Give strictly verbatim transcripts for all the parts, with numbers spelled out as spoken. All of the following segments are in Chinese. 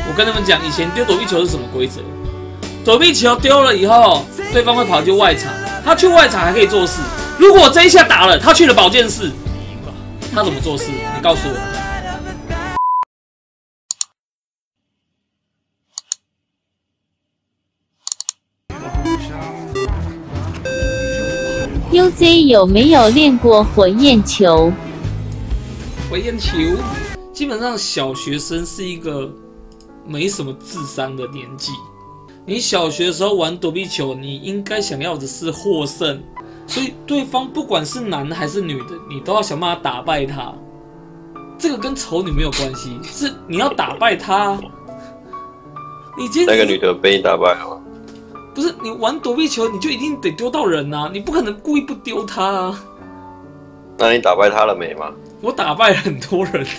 我跟你们讲，以前丢躲避球是什么规则？躲避球丢了以后，对方会跑去外场，他去外场还可以做事。如果我这一下打了，他去了保健室，他怎么做事？你告诉我。 U Z 有没有练过火焰球？ 火焰球，基本上小学生是一个没什么智商的年纪。你小学的时候玩躲避球，你应该想要的是获胜，所以对方不管是男还是女的，你都要想办法打败他。这个跟丑女没有关系，是你要打败他。你今天那个女的被你打败了吗？ 不是，你玩躲避球，你就一定得丢到人啊！你不可能故意不丢他啊。 那你打败他了没吗？ 我打败了很多人。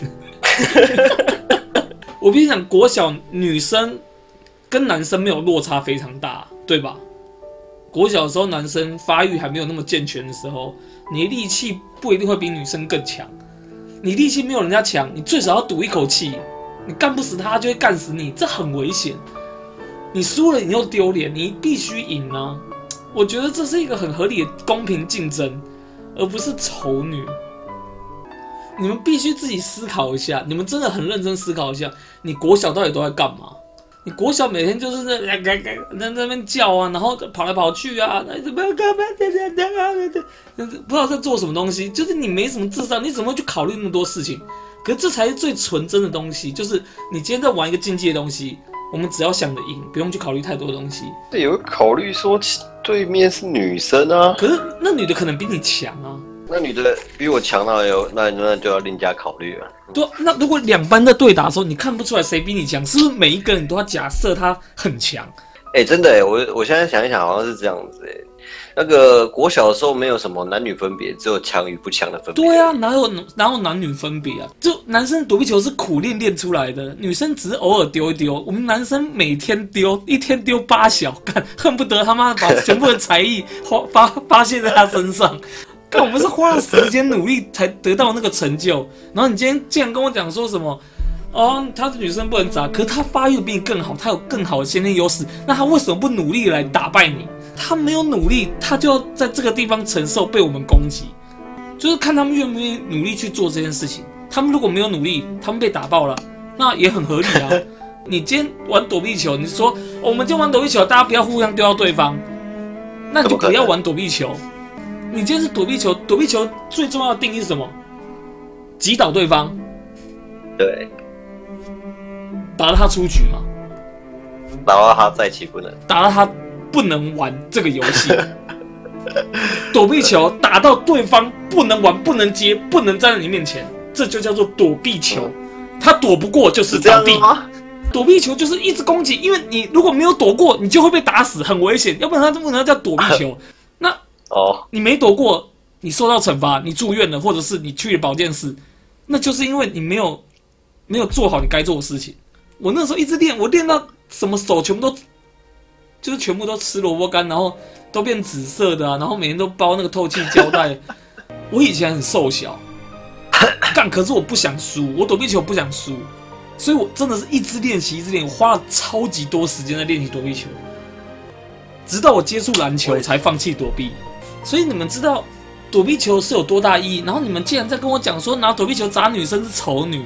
我跟你讲，国小女生跟男生没有落差非常大，对吧？国小的时候，男生发育还没有那么健全的时候，你的力气不一定会比女生更强。你力气没有人家强，你最少要赌一口气，你干不死他，他就会干死你，这很危险。你输了，你又丢脸，你必须赢啊！我觉得这是一个很合理的公平竞争，而不是丑女。你们必须自己思考一下，你们真的很认真思考一下，你国小到底都在干嘛？你国小每天就是在在在那边叫啊，然后跑来跑去啊，怎么干嘛？不知道在做什么东西，就是你没什么智商，你怎么会去考虑那么多事情？可是这才是最纯真的东西，就是你今天在玩一个竞技的东西，我们只要想着赢，不用去考虑太多东西。 这也会考虑说对面是女生啊， 可是那女的可能比你强啊。 那女的比我强，那有那那就要另加考虑了。 对，那如果两班在对打的时候，你看不出来谁比你强，是不是每一个人都要假设他很强？ 哎、欸，真的哎，我我现在想一想，好像是这样子哎。那个国小的时候没有什么男女分别，只有强与不强的分别。 对啊，哪有哪有男女分别啊？就男生躲避球是苦练练出来的，女生只是偶尔丢一丢。我们男生每天丢，一天丢八小，干恨不得他妈把全部的才艺花发发泄在他身上。但我们是花了时间努力才得到那个成就，然后你今天竟然跟我讲说什么？哦，她是女生不能砸，可是她发育比你更好，她有更好的先天优势，那她为什么不努力来打败你？她没有努力，她就要在这个地方承受被我们攻击，就是看他们愿不愿意努力去做这件事情。他们如果没有努力，他们被打爆了，那也很合理啊。你今天玩躲避球，你说、哦、我们今天玩躲避球，大家不要互相丢到对方，那你就不要玩躲避球。你今天是躲避球，躲避球最重要的定义是什么？击倒对方， 对， 打到他出局嘛， 打到他再起不能， 打到他不能玩这个游戏。躲避球打到对方不能玩、不能接、不能站在你面前，这就叫做躲避球。他躲不过就是倒地。躲避球就是一直攻击，因为你如果没有躲过，你就会被打死，很危险。要不然他不能叫躲避球。那哦， 你没躲过，你受到惩罚，你住院了，或者是你去了保健室，那就是因为你没有没有做好你该做的事情。我那时候一直练，我练到什么手全部都就是全部都吃萝卜干，然后都变紫色的啊，然后每天都包那个透气胶带。我以前很瘦小，干，可是我不想输，我躲避球不想输，所以我真的是一直练习，一直练，我花了超级多时间在练习躲避球，直到我接触篮球才放弃躲避。所以你们知道躲避球是有多大意义，然后你们竟然在跟我讲说拿躲避球砸女生是丑女，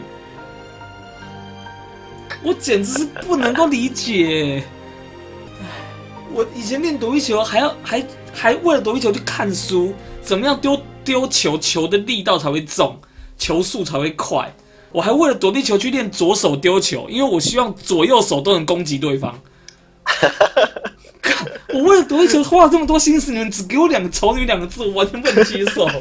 我简直是不能够理解。我以前练躲避球还要还还为了躲避球去看书，怎么样丢丢球，球的力道才会重，球速才会快。我还为了躲避球去练左手丢球，因为我希望左右手都能攻击对方。我为了躲避球花了这么多心思，你们只给我两个丑女两个字，我完全不能接受。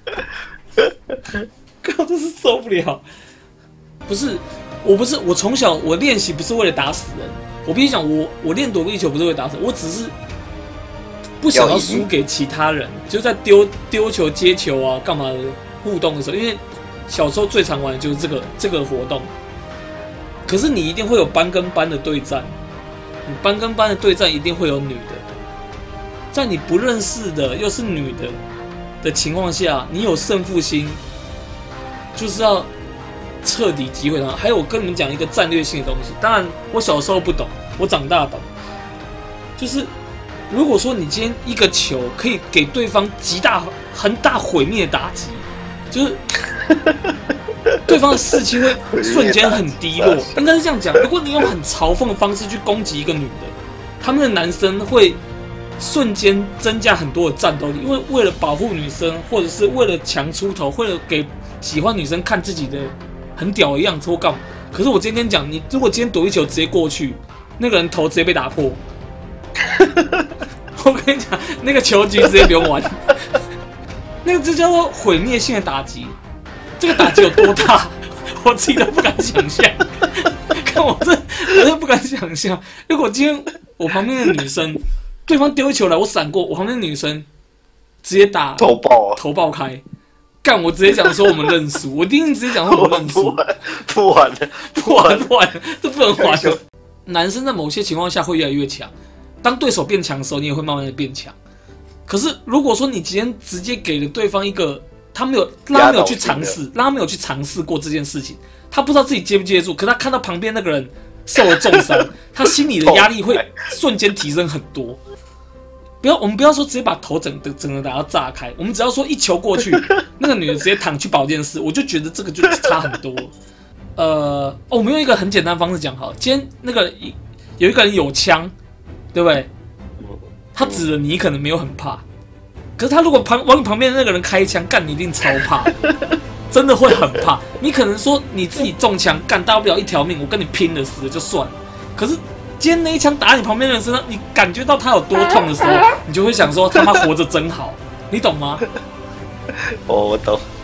靠，真是受不了。不是，我不是，我从小我练习不是为了打死人。我必须讲，我我练躲避球不是为了打死人，我只是不想要输给其他人，就在丢丢球、接球啊、干嘛的互动的时候，因为小时候最常玩的就是这个这个活动。可是你一定会有班跟班的对战。你班跟班的对战一定会有女的，在你不认识的又是女的的情况下，你有胜负心，就是要彻底击毁他。还有，我跟你们讲一个战略性的东西，当然我小时候不懂，我长大懂，就是如果说你今天一个球可以给对方极大、很大毁灭的打击，就是对方的士气会瞬间很低落，应该是这样讲。如果你用很嘲讽的方式去攻击一个女的，他们的男生会瞬间增加很多的战斗力，因为为了保护女生，或者是为了强出头，为了给喜欢女生看自己的很屌的样子或干嘛。可是我今天跟你讲，你如果今天躲一球直接过去，那个人头直接被打破。我跟你讲，那个球局直接不用玩。那个这叫做毁灭性的打击，这个打击有多大，我自己都不敢想象。看我这，我都不敢想象。如果今天我旁边的女生，对方丢球来，我闪过，我旁边的女生直接打头爆、啊， 头爆开，干！我直接讲说我们认输，我一定直接讲说我们认输， 不玩了， 不玩不玩了，这不能玩了。男生在某些情况下会越来越强，当对手变强的时候，你也会慢慢的变强。可是如果说你今天直接给了对方一个，他没有让他没有去尝试，让他没有去尝试过这件事情，他不知道自己接不接得住。可他看到旁边那个人受了重伤，他心里的压力会瞬间提升很多。不要，我们不要说直接把头整的整个打到炸開，我们只要说一球过去，那个女的直接躺去保健室，我就觉得这个就差很多。呃，哦，我们用一个很简单的方式讲好了，今天那个有一个人有枪，对不对？他指着你，可能没有很怕，可是他如果旁往你旁边的那个人开枪，干你一定超怕，真的会很怕。你可能说你自己中枪，干大不了一条命，我跟你拼了死了就算了。可是今天那一枪打你旁边的人身上，你感觉到他有多痛的时候，你就会想说他妈活着真好，你懂吗？ 哦，我懂。